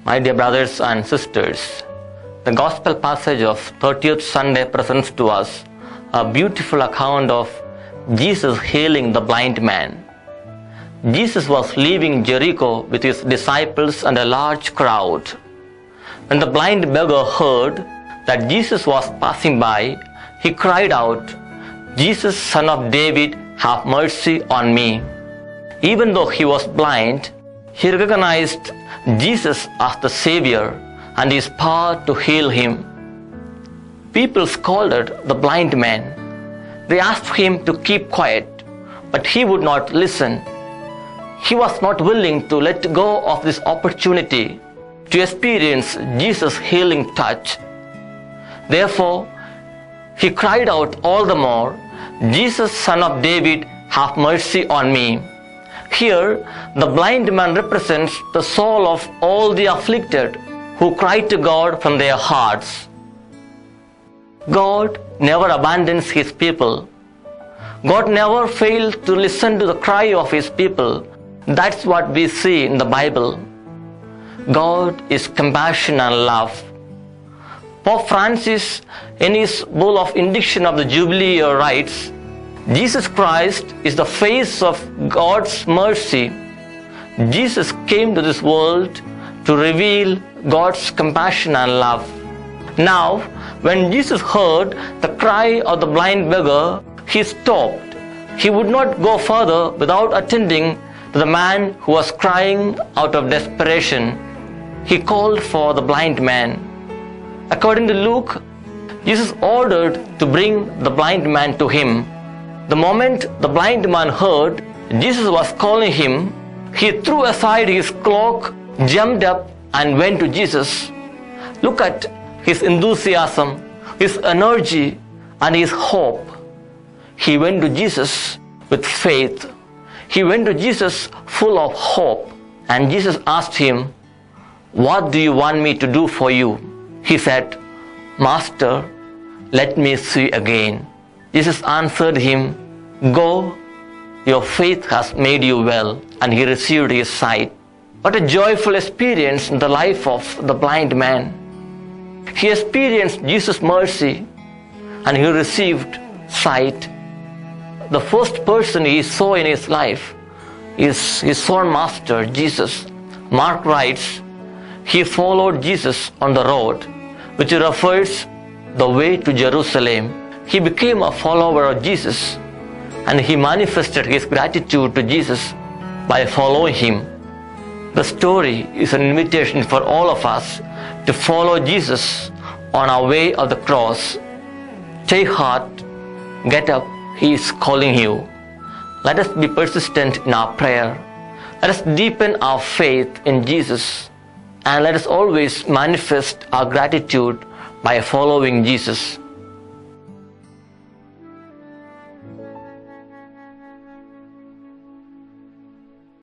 My dear brothers and sisters, the Gospel passage of 30th Sunday presents to us a beautiful account of Jesus healing the blind man. Jesus was leaving Jericho with his disciples and a large crowd. When the blind beggar heard that Jesus was passing by, he cried out, "Jesus, Son of David, have mercy on me." Even though he was blind, he recognized Jesus as the Savior and his power to heal him. People scolded the blind man. They asked him to keep quiet, but he would not listen. He was not willing to let go of this opportunity to experience Jesus' healing touch. Therefore, he cried out all the more, "Jesus, Son of David, have mercy on me." Here, the blind man represents the soul of all the afflicted who cry to God from their hearts. God never abandons his people. God never fails to listen to the cry of his people. That's what we see in the Bible. God is compassion and love. Pope Francis, in his bull of indiction of the Jubilee year, writes, "Jesus Christ is the face of God's mercy." Jesus came to this world to reveal God's compassion and love. Now, when Jesus heard the cry of the blind beggar, he stopped. He would not go further without attending to the man who was crying out of desperation. He called for the blind man. According to Luke, Jesus ordered to bring the blind man to him. The moment the blind man heard Jesus was calling him, he threw aside his cloak, jumped up, and went to Jesus. Look at his enthusiasm, his energy, and his hope. He went to Jesus with faith. He went to Jesus full of hope. And Jesus asked him, "What do you want me to do for you?" He said, "Master, let me see again." Jesus answered him, "Go, your faith has made you well," and he received his sight. What a joyful experience in the life of the blind man. He experienced Jesus' mercy and he received sight. The first person he saw in his life is his own master, Jesus. Mark writes, he followed Jesus on the road, which refers the way to Jerusalem. He became a follower of Jesus and he manifested his gratitude to Jesus by following him. The story is an invitation for all of us to follow Jesus on our way of the cross. Take heart, get up, he is calling you. Let us be persistent in our prayer. Let us deepen our faith in Jesus, and let us always manifest our gratitude by following Jesus.